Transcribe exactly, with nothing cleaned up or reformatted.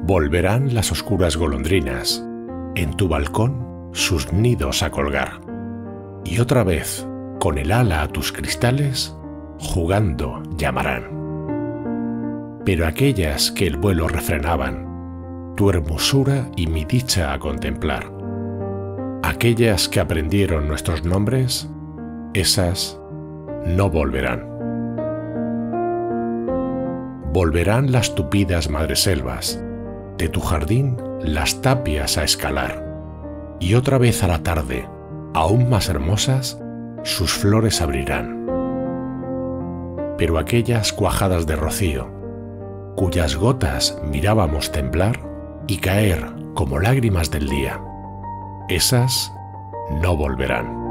Volverán las oscuras golondrinas, en tu balcón sus nidos a colgar, y otra vez, con el ala a tus cristales, jugando llamarán. Pero aquellas que el vuelo refrenaban, tu hermosura y mi dicha a contemplar, aquellas que aprendieron nuestros nombres, esas no volverán. Volverán las tupidas madreselvas, de tu jardín las tapias a escalar, y otra vez a la tarde, aún más hermosas, sus flores abrirán. Pero aquellas cuajadas de rocío, cuyas gotas mirábamos temblar y caer como lágrimas del día, esas no volverán.